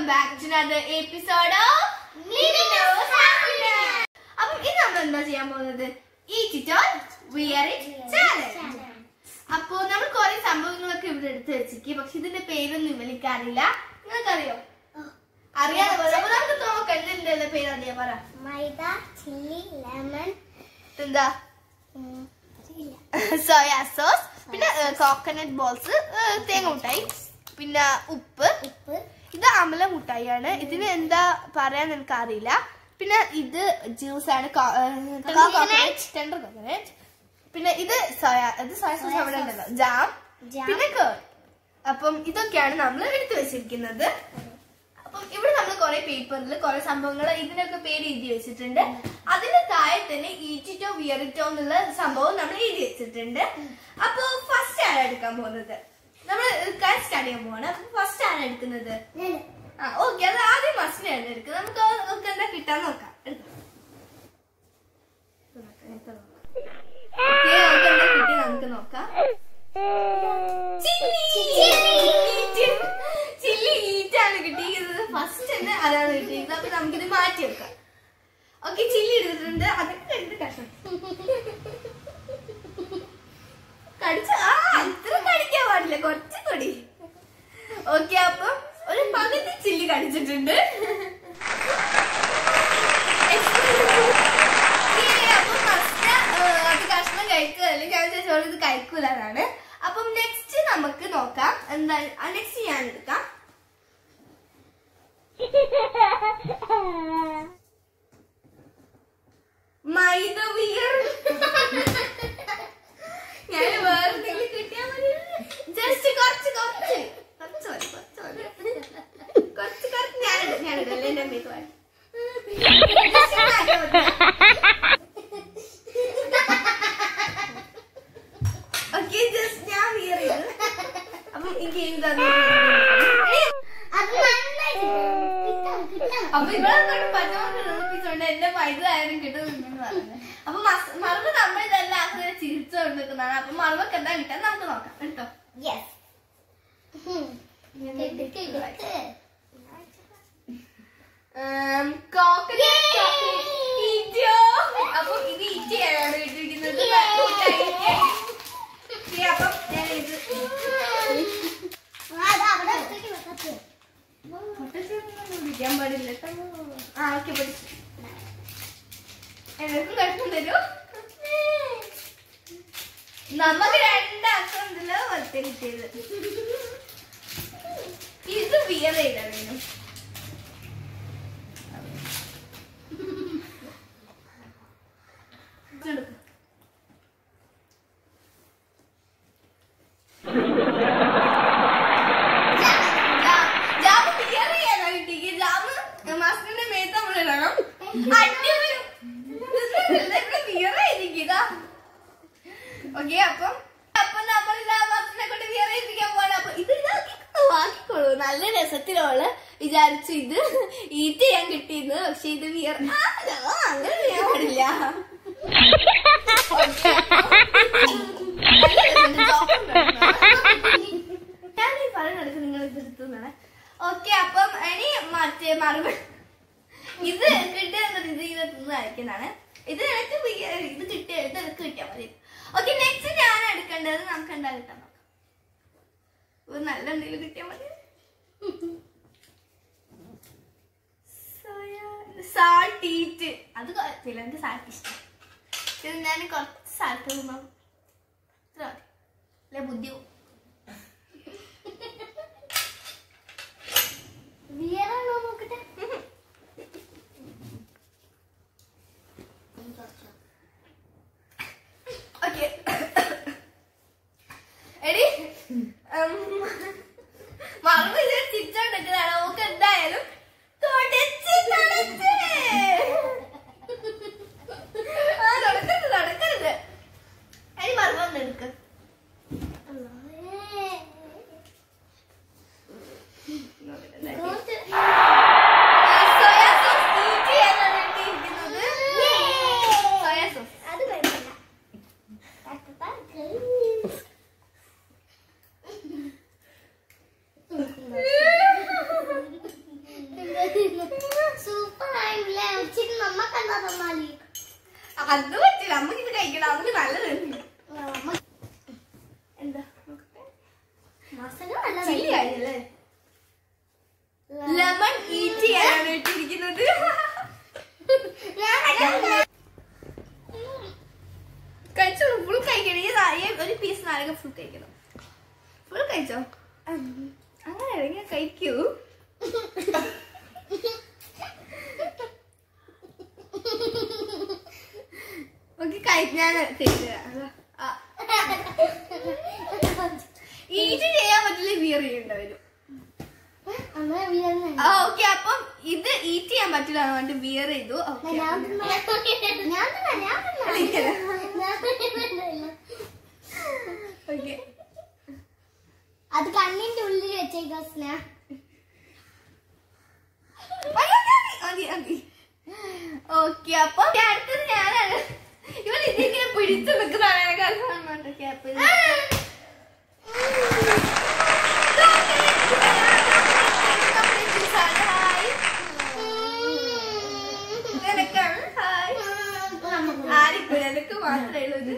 back to another episode of Nino's Happiness. അപ്പോൾ ഇന്ന് നമ്മൾ എന്താ ചെയ്യാൻ പോകുന്നത്? Eat it or wear it challenge. അപ്പോൾ നമ്മൾ കുറേ സംഭവങ്ങളൊക്കെ ഇവിടെ എടുത്ത് വെച്ചിരിക്കും. പക്ഷെ ഇതിന്റെ പേരൊന്നും ഇവനിക്ക് അറിയില്ല. നിങ്ങൾക്കറിയോ? അറിയാതെ പോലെ അപ്പോൾ നമുക്ക് നോക്കാം ഇതിന്റെ പേര് അറിയാ പറ. മൈദ, ചില്ലി, ലെമൺ, എന്താ? സോയാ സോസ്, പിന്നെ കോക്കനട്ട് ബോൾസ്, തേങ്ങ മുട്ടായി, പിന്നെ ഉപ്പ്. ഇത് അമല മുട്ടായിയാണ്. ഇതിന് എന്താ പറയാൻ എനിക്ക് അറിയില്ല. പിന്നെ ഇത് ജ്യൂസാണ്, ടെൻഡർ കോക്കനട്ട്. പിന്നെ ഇത് സോയാ സോസ് അവിടെ ഉണ്ടല്ലോ, ജാം, പിന്നെ കേർഡ്. അപ്പം ഇതൊക്കെയാണ് നമ്മൾ എടുത്തു വെച്ചിരിക്കുന്നത്. അപ്പം ഇവിടെ നമ്മൾ കുറെ പേപ്പറിൽ കുറെ സംഭവങ്ങൾ ഇതിനൊക്കെ പേര് എഴുതി വെച്ചിട്ടുണ്ട്. അതിന്റെ താഴെ തന്നെ ഈറ്റിറ്റോ വിയറിറ്റോ എന്നുള്ള സംഭവം നമ്മൾ എഴുതി വെച്ചിട്ടുണ്ട്. അപ്പൊ ഫസ്റ്റ് ആണ് എടുക്കാൻ പോകുന്നത്. നമ്മൾ സ്റ്റാർട്ട് ചെയ്യാൻ പോവാണ്. ഫസ്റ്റ് ആണ് എടുക്കുന്നത്. ഓക്കെ, അത് ആദ്യം മസ്റ്റിനാണ് എടുക്കുന്നത്. നമുക്ക് എന്താ കിട്ടാൻ നോക്കാം. എന്താ കിട്ടി നമുക്ക് നോക്കാം. ചില്ലി ഈറ്റാണ് കിട്ടിയിരിക്കുന്നത്. ഫസ്റ്റ് തന്നെ അതാണ് കിട്ടിയിരിക്കുന്നത്. അപ്പൊ നമുക്കിത് മാറ്റി വെക്കാം. ഓക്കെ, ചില്ലി എടുത്തിട്ടുണ്ട്. അതൊക്കെ രണ്ട് കഷ്ണം കടിച്ച അത്ര കടിക്കാൻ പാടില്ല, കുറച്ച് കൊടി. ഓക്കെ, അപ്പൊ ഒരു പകുതി ചില്ലി കടിച്ചിട്ടുണ്ട്. അപ്പൊ ഫസ്റ്റ് അത് കഷ്ണം കഴിക്കുക, അല്ലെങ്കിൽ ചോദിച്ചാൽ ഇത് കഴിക്കൂലാണ്. അപ്പം നെക്സ്റ്റ് നമുക്ക് നോക്കാം. എന്താ നെക്സ്റ്റ് ഞാൻ എടുക്കാം. മൈദ വിയർ. ഞാൻ വേറെ എന്തെങ്കിലും കിട്ടിയാൽ മതി. ജസ്റ്റ് കുറച്ച് ഞാനിടല്ലേ എന്റെ അമ്മയ്ക്ക് വേണം. ഓക്കെ, ജസ്റ്റ് ഞാൻ വിയർ ചെയ്തു. അപ്പം എനിക്ക് അപ്പൊ ഇവിടെ പച്ചമുണ്ട് എന്റെ മൈദ ആയാലും കിട്ടുന്നുണ്ടെന്ന് പറഞ്ഞത്. അപ്പൊ മറവ് നമ്മൾ ഇതെല്ലാം അങ്ങനെ ചിരിച്ചുകൊണ്ടിരിക്കുന്നതാണ്. അപ്പൊ മറവൊക്കെ എന്താ കിട്ടാൻ നമുക്ക് നോക്കാം കേട്ടോ. കോക്കനട്ട് ഈറ്റോ. അപ്പൊ ഇത് ഈറ്റയാണ് ഇട്ടിരിക്കുന്നത്. അപ്പം ഞാൻ ഇത് വിളിക്കാൻ പാടില്ല. ഓക്കെ, പഠിച്ചു. എനിക്കും കഷ്ണം തരൂ. നമുക്ക് രണ്ടാക്കം ഉണ്ടല്ലോ വലത്തെ കിട്ടിയത്. ഇത് വിയർ ചെയ്താണ്. ഓക്കെ, അപ്പം നമ്മൾ മസിനെ കൊണ്ട് വിയർ ചെയ്യിപ്പിക്കാൻ പോവാണ്. അപ്പൊ ഇത് ആക്കിക്കോളൂ. നല്ല രസത്തിലുള്ള വിചാരിച്ചു ഇത് ഈറ്റ് ചെയ്യാൻ കിട്ടിയത്. പക്ഷെ ഇത് വിയർ അങ്ങനെ ചെയ്യാൻ പാടില്ല. ഞാൻ ഈ പറഞ്ഞെടുത്ത് നിങ്ങൾ ഇത് എടുത്തുന്നാണ്. ഓക്കെ, അപ്പം ഇനി മറ്റേ മറുപടി ഇത് കിട്ടിയത് ഇത് തിന്ന് അയക്കുന്നതാണ്. ഇത് എനിക്ക് ഇത് കിട്ടിയ ഇത് എനിക്ക് കിട്ടിയാൽ മതി. ഓക്കെ, നെക്സ്റ്റ് ഞാൻ എടുക്കേണ്ടത് നമുക്ക് എന്താ കിട്ടാൻ നോക്കാം. നല്ല എന്തെങ്കിലും കിട്ടിയാൽ മതി. Salt eat. അത് കുഴപ്പമില്ല, എനിക്ക് സാൾട്ട് ഇഷ്ടം. ഇത് ഞാൻ കുറച്ച് സാൾട്ട് തിന്നാം. ഇത്ര മതി അല്ലെ ബുദ്ധി. വിയറാണോ നോക്കട്ടെ. ഓക്കെ, എടി മറവ് ഇത് ചിരിച്ചോണ്ടിരിക്കുന്നതാണ്. നമുക്ക് എന്തായാലും നടക്കരുത്. എടി മറവ് ഒന്ന് എടുക്ക. നാരങ്ങ ഫുൾ കഴിക്കണം. ഫുൾ കഴിച്ചോ? അങ്ങനെ ഇറങ്ങിയ കഴിക്കൂ. ഓക്കെ കഴിക്കാൻ ഈറ്റ് ചെയ്യാൻ പറ്റില്ല, വിയർ ചെയ്യേണ്ടവരും. ഓക്കെ അപ്പം ഇത് ഈറ്റ് ചെയ്യാൻ പറ്റില്ല, അതുകൊണ്ട് വിയർ ചെയ്തു. ഓക്കെ അത് കണ്ണിന്റെ ഉള്ളിൽ വെച്ചേക്കോ സ്നേഹ. ഓക്കെ അപ്പൊ അടുത്തത് ഞാനാണ്. ഇവൻ ഇതിങ്ങനെ പിടിച്ചു നിൽക്കുന്നതാണ്. ആരിക്കും എനിക്ക് മാത്രമേ ഉള്ളൂ.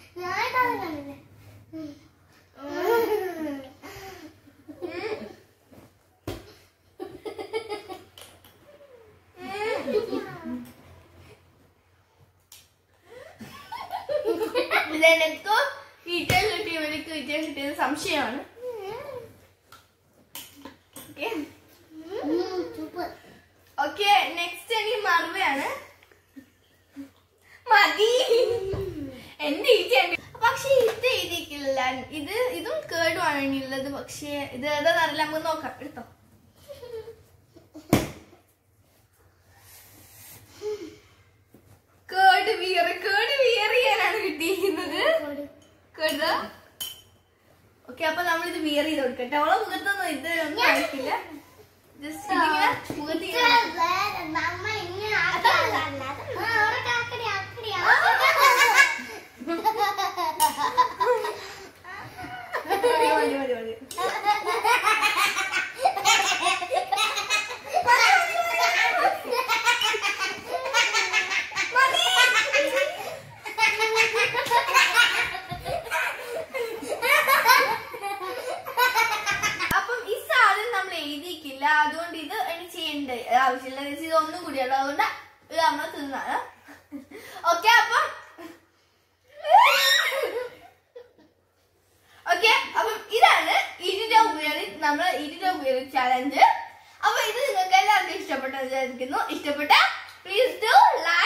ഇതെനിക്ക് ഈറ്റൽ കിട്ടിയ ഇവർക്ക് ഈറ്റൽ കിട്ടിയത് സംശയമാണ്. ഓക്കെ നെക്സ്റ്റ് എനിക്ക് മറുവയാണ്. മതി എന്റെ ഈറ്റ. പക്ഷെ ഇത് എഴുതിയിട്ടില്ല. ഇതും കേടുമാണ് ഇനിയുള്ളത്. പക്ഷെ ഇത് ഏതാന്നറിയില്ല, നമുക്ക് നോക്കാം. എടുത്തോ. കേട് വിയർ ചെയ്യാനാണ് കിട്ടിയിരിക്കുന്നത്. കേട്. ഓക്കെ അപ്പൊ നമ്മളിത് വിയർ ചെയ്ത് കൊടുക്കട്ടെ. അവളെ മുഖത്തൊന്നും ഇത് ഒന്നും ആയിട്ടില്ല. ജസ്റ്റ് മുഖത്ത് അതുകൊണ്ട് ഇത് ഇനി ചെയ്യേണ്ട ആവശ്യമില്ല. ഇത് ഒന്നും കൂടിയുള്ളൂ. അതുകൊണ്ട് ഇത് നമ്മൾ തിന്നാണ്. ഓക്കെ അപ്പം ഇതാണ് ഇതിന്റെ ഉപയോഗം. നമ്മൾ ഇതിന്റെ ഉപയോഗം ചലഞ്ച്. അപ്പൊ ഇത് നിങ്ങൾക്ക് എല്ലാവർക്കും ഇഷ്ടപ്പെട്ടെന്ന് വിചാരിക്കുന്നു. ഇഷ്ടപ്പെട്ട പ്ലീസ് ഡു ലൈക്ക്.